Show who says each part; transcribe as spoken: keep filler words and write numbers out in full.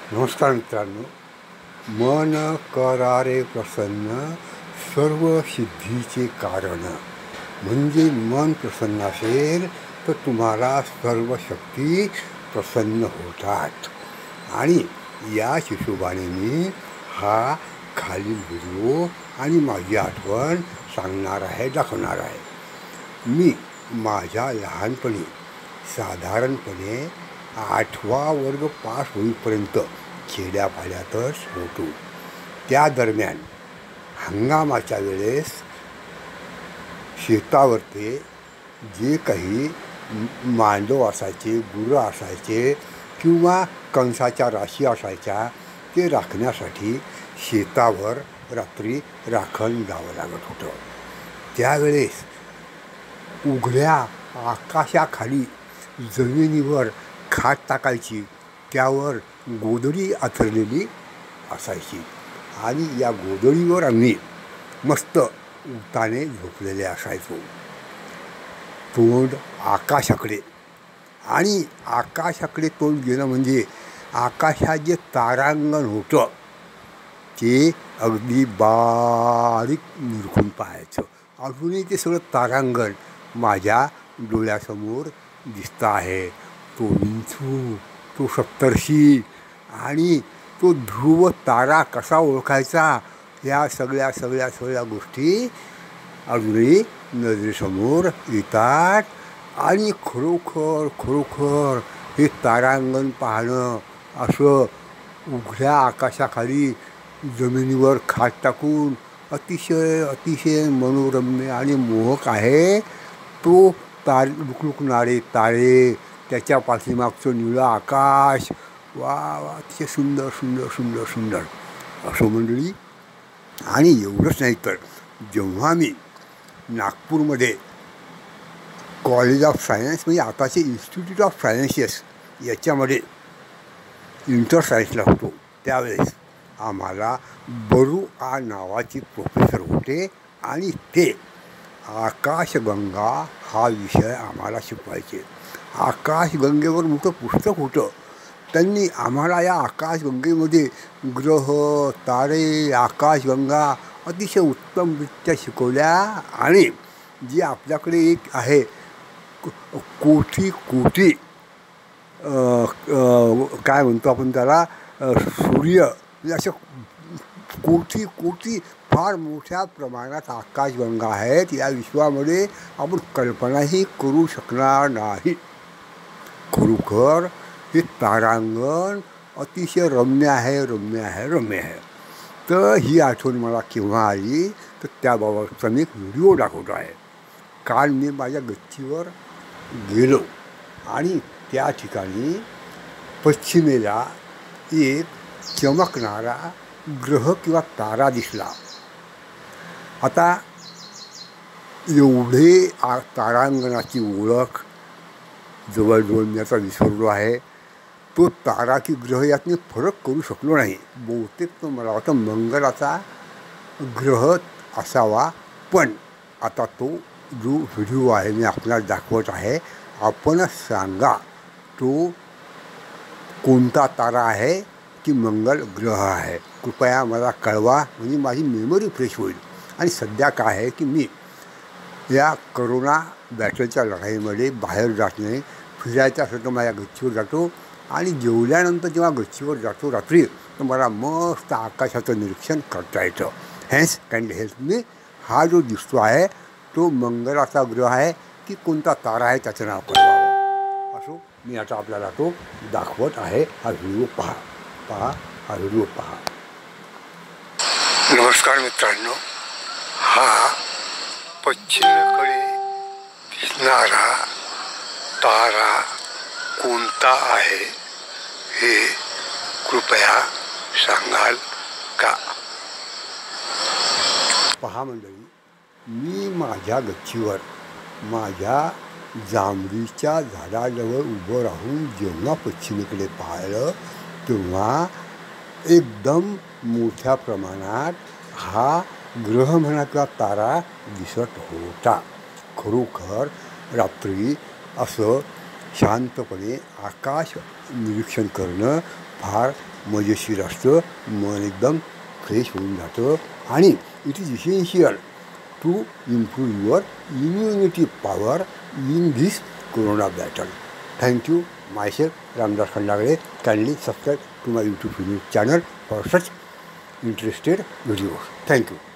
Speaker 1: नमस्कार मित्रांनो. मन करारे प्रसन्न सर्व सिद्धीचे कारण. म्हणजे मन प्रसन्न असेल तर तुम्हाला सर्व शक्ती प्रसन्न होतात. आणि या हिशोबाने मी हा खालील व्हिडिओ आणि माझी आठवण सांगणार आहे, दाखवणार आहे. मी माझ्या लहानपणी साधारणपणे आठवा वर्ग पास होईपर्यंत खेड्यापाड्यातच होतो. त्या दरम्यान हंगामाच्या वेळेस शेतावरती जे काही मांडव असायचे, गुरं असायचे किंवा कणसाच्या राशी असायच्या, ते राखण्यासाठी शेतावर रात्री राखण जावं लागत होतं. त्यावेळेस उघड्या आकाशाखाली जमिनीवर खाट टाकायची, त्यावर गोधडी अंथरलेली असायची आणि या गोधडीवर आम्ही मस्त उताने झोपलेले असायचो, तोंड आकाशाकडे. आणि आकाशाकडे तोंड गेलं म्हणजे आकाशात जे तारांगण होतं ते अगदी बारीक निरखून पाहायचं. अजूनही ते सगळं तारांगण माझ्या डोळ्यासमोर दिसतं आहे. तो विंचू, तो सप्तर्षी आणि तो ध्रुव तारा कसा ओळखायचा, या सगळ्या सगळ्या सगळ्या गोष्टी अजूनही नजरेसमोर येतात. आणि खरोखर खरोखर हे तारांगण पाहणं, असं उघड्या आकाशाखाली जमिनीवर खाट टाकून अतिशय अतिशय मनोरम्य आणि मोहक आहे. तो तार लुकलुकणारे तारे, त्याच्या पाठीमागचं निळं आकाश, वा वा अतिशय सुंदर सुंदर सुंदर सुंदर असं मंडळी. आणि एवढंच नाही तर जेव्हा मी नागपूरमध्ये कॉलेज ऑफ सायन्स, म्हणजे आताचे इन्स्टिट्यूट ऑफ सायन्सेस, याच्यामध्ये इंटर सायन्सला होतो, त्यावेळेस आम्हाला बरुआ नावाचे प्रोफेसर होते आणि ते आकाशगंगा हा विषय आम्हाला शिकवायचे. आकाशगंगेवर मोठं पुस्तक होतं. त्यांनी आम्हाला या आकाशगंगेमध्ये ग्रह, तारे, आकाशगंगा अतिशय उत्तमरित्या शिकवल्या. आणि जी आपल्याकडे एक आहे कोटी कोटी काय म्हणतो आपण त्याला, सूर्य, म्हणजे असं कोटी कोटी फार मोठ्या प्रमाणात आकाशगंगा आहेत. या विश्वामध्ये आपण कल्पनाही करू शकणार नाही. खरोखर हे तारांगण अतिशय रम्य आहे, रम्य आहे, रम्य आहे. तर ही आठवण मला केव्हा आली तर त्याबाबतचा मी एक व्हिडिओ दाखवतो आहे. काल मी माझ्या गच्चीवर गेलो आणि त्या ठिकाणी पश्चिमेला एक चमकणारा ग्रह किंवा तारा दिसला. आता एवढे आ तारांगणाची ओळख जवळजवळ मी आता विसरलो आहे. तो तारा की ग्रह यात मी फरक करू शकलो नाही. बहुतेक तो मला वाटतं मंगळाचा ग्रह असावा. पण आता तो जो व्हिडिओ आहे मी आपल्याला दाखवत आहे, आपणच सांगा तो कोणता तारा आहे की मंगळ ग्रह आहे. कृपया मला कळवा, म्हणजे माझी मेमरी फ्रेश होईल. आणि सध्या काय आहे की मी या करोना बॅटलच्या लढाईमध्ये बाहेर जात नाही. फिरायचं असं तर माझ्या गच्चीवर जातो आणि जेवल्यानंतर जेव्हा गच्चीवर जातो रात्री, तर मला मस्त आकाशाचं निरीक्षण करता येतं. Hands can help me. हा जो दिसतो आहे तो मंगळाचा ग्रह आहे की कोणता तारा आहे त्याचं नाव कळवावं. असो मी आता आपल्याला तो दाखवत आहे. हा व्हिडिओ पहा पहा हा व्हिडिओ पहा. नमस्कार मित्रांनो. हा पश्चिमेकडे दिसणारा तारा कोणता आहे हे कृपया सांगाल का? पहा मंडळी, मी माझ्या गच्चीवर माझ्या जांभळीच्या झाडाजवळ उभं राहून जेव्हा पश्चिमेकडे पाहिलं तेव्हा एकदम मोठ्या प्रमाणात हा ग्रह म्हणा किंवा तारा दिसत होता. खरोखर रात्री असं शांतपणे आकाश निरीक्षण करणं फार मजेशीर असतं. मन एकदम फ्रेश होऊन जातं आणि it is essential to improve your immunity power in this corona battle. Thank you. Myself Ramdas Khandagale. Kindly subscribe to my YouTube channel for such interested videos. Thank you.